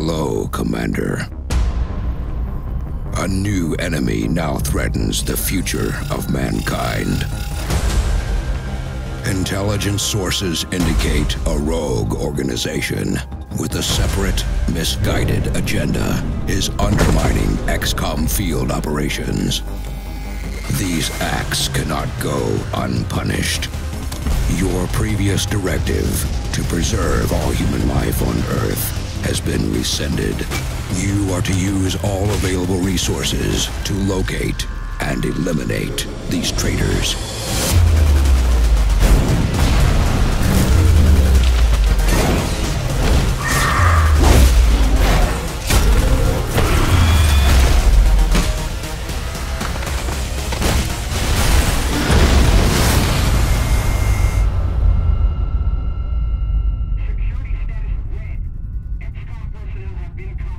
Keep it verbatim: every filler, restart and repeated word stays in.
Hello, Commander. A new enemy now threatens the future of mankind. Intelligence sources indicate a rogue organization with a separate, misguided agenda is undermining X COM field operations. These acts cannot go unpunished. Your previous directive to preserve all human life on Earth has been rescinded. You are to use all available resources to locate and eliminate these traitors. Security status red. X COM personnel have been